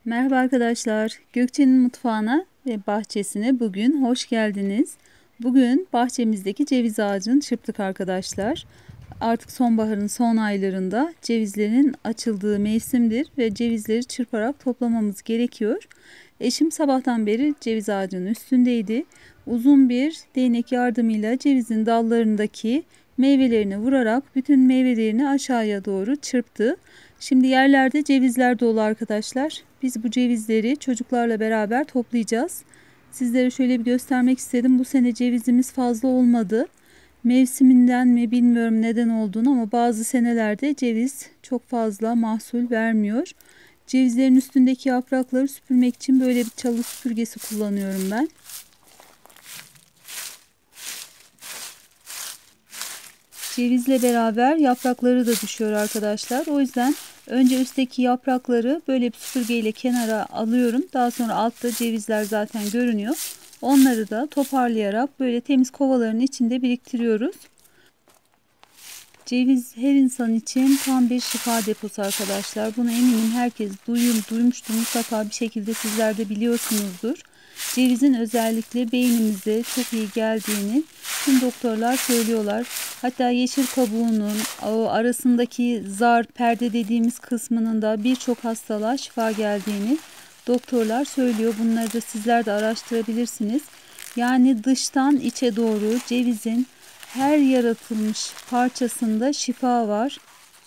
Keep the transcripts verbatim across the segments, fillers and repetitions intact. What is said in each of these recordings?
Merhaba arkadaşlar. Gökçe'nin mutfağına ve bahçesine bugün hoş geldiniz. Bugün bahçemizdeki ceviz ağacını çırptık arkadaşlar. Artık sonbaharın son aylarında cevizlerin açıldığı mevsimdir ve cevizleri çırparak toplamamız gerekiyor. Eşim sabahtan beri ceviz ağacının üstündeydi. Uzun bir değnek yardımıyla cevizin dallarındaki meyvelerini vurarak bütün meyvelerini aşağıya doğru çırptı. Şimdi yerlerde cevizler dolu arkadaşlar. Biz bu cevizleri çocuklarla beraber toplayacağız. Sizlere şöyle bir göstermek istedim. Bu sene cevizimiz fazla olmadı. Mevsiminden mi bilmiyorum neden olduğunu ama bazı senelerde ceviz çok fazla mahsul vermiyor. Cevizlerin üstündeki yaprakları süpürmek için böyle bir çalı süpürgesi kullanıyorum ben. Cevizle beraber yaprakları da düşüyor arkadaşlar. O yüzden önce üstteki yaprakları böyle bir süpürgeyle kenara alıyorum. Daha sonra altta cevizler zaten görünüyor. Onları da toparlayarak böyle temiz kovaların içinde biriktiriyoruz. Ceviz her insan için tam bir şifa deposu arkadaşlar. Bunu eminim herkes duyum, duymuştur. Mutlaka bir şekilde sizler de biliyorsunuzdur. Cevizin özellikle beynimize çok iyi geldiğini tüm doktorlar söylüyorlar. Hatta yeşil kabuğunun o arasındaki zar, perde dediğimiz kısmının da birçok hastalığa şifa geldiğini doktorlar söylüyor. Bunları da sizler de araştırabilirsiniz. Yani dıştan içe doğru cevizin her yaratılmış parçasında şifa var.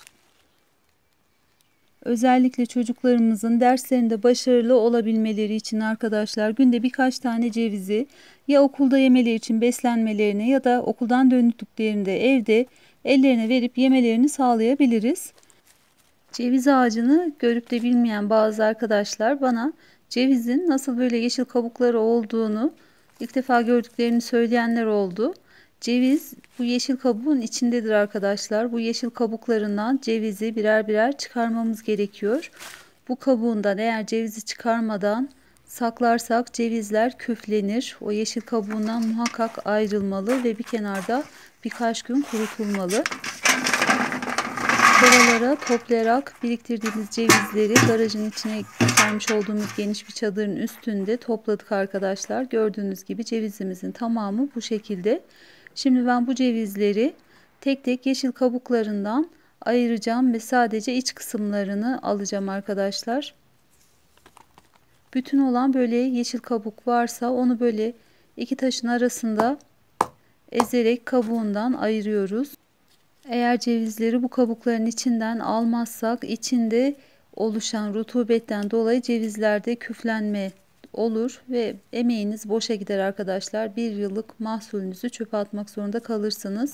Özellikle çocuklarımızın derslerinde başarılı olabilmeleri için arkadaşlar günde birkaç tane cevizi ya okulda yemeleri için beslenmelerine ya da okuldan döndüklerinde evde ellerine verip yemelerini sağlayabiliriz. Ceviz ağacını görüp de bilmeyen bazı arkadaşlar bana cevizin nasıl böyle yeşil kabukları olduğunu ilk defa gördüklerini söyleyenler oldu. Ceviz bu yeşil kabuğun içindedir arkadaşlar. Bu yeşil kabuklarından cevizi birer birer çıkarmamız gerekiyor. Bu kabuğundan eğer cevizi çıkarmadan saklarsak cevizler küflenir. O yeşil kabuğundan muhakkak ayrılmalı ve bir kenarda birkaç gün kurutulmalı. Kovalara toplayarak biriktirdiğimiz cevizleri garajın içine sermiş olduğumuz geniş bir çadırın üstünde topladık arkadaşlar. Gördüğünüz gibi cevizimizin tamamı bu şekilde. Şimdi ben bu cevizleri tek tek yeşil kabuklarından ayıracağım ve sadece iç kısımlarını alacağım arkadaşlar. Bütün olan böyle yeşil kabuk varsa onu böyle iki taşın arasında ezerek kabuğundan ayırıyoruz. Eğer cevizleri bu kabukların içinden almazsak içinde oluşan rutubetten dolayı cevizlerde küflenme olur ve emeğiniz boşa gider arkadaşlar. Bir yıllık mahsulünüzü çöpe atmak zorunda kalırsınız.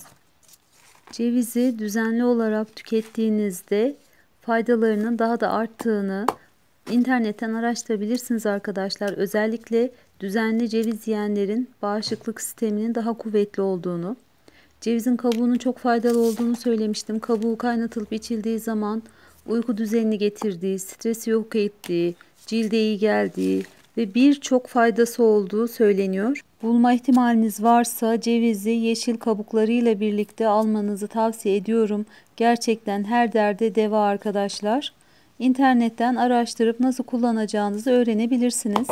Cevizi düzenli olarak tükettiğinizde faydalarının daha da arttığını internetten araştırabilirsiniz arkadaşlar. Özellikle düzenli ceviz yiyenlerin bağışıklık sisteminin daha kuvvetli olduğunu. Cevizin kabuğunun çok faydalı olduğunu söylemiştim. Kabuğu kaynatılıp içildiği zaman uyku düzenini getirdiği, stresi yok ettiği, cilde iyi geldiği ve birçok faydası olduğu söyleniyor. Bulma ihtimaliniz varsa cevizi yeşil kabuklarıyla birlikte almanızı tavsiye ediyorum. Gerçekten her derde deva arkadaşlar. İnternetten araştırıp nasıl kullanacağınızı öğrenebilirsiniz.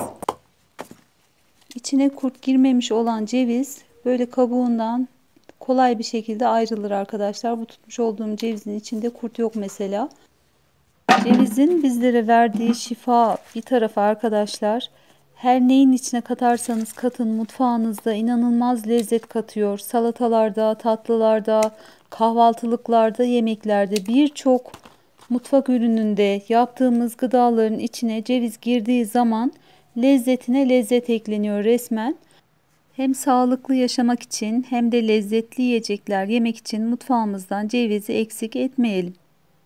İçine kurt girmemiş olan ceviz böyle kabuğundan kolay bir şekilde ayrılır arkadaşlar. Bu tutmuş olduğum cevizin içinde kurt yok mesela. Cevizin bizlere verdiği şifa bir tarafa arkadaşlar. Her neyin içine katarsanız katın mutfağınızda inanılmaz lezzet katıyor. Salatalarda, tatlılarda, kahvaltılıklarda, yemeklerde birçok mutfak ürününde yaptığımız gıdaların içine ceviz girdiği zaman lezzetine lezzet ekleniyor resmen. Hem sağlıklı yaşamak için hem de lezzetli yiyecekler yemek için mutfağımızdan cevizi eksik etmeyelim.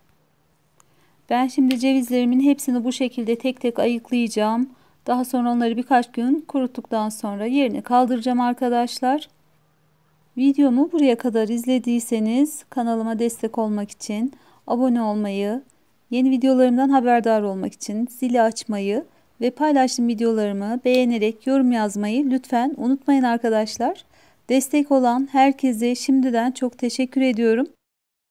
Ben şimdi cevizlerimin hepsini bu şekilde tek tek ayıklayacağım. Daha sonra onları birkaç gün kuruttuktan sonra yerine kaldıracağım arkadaşlar. Videomu buraya kadar izlediyseniz kanalıma destek olmak için abone olmayı, yeni videolarımdan haberdar olmak için zili açmayı ve paylaştığım videolarımı beğenerek yorum yazmayı lütfen unutmayın arkadaşlar. Destek olan herkese şimdiden çok teşekkür ediyorum.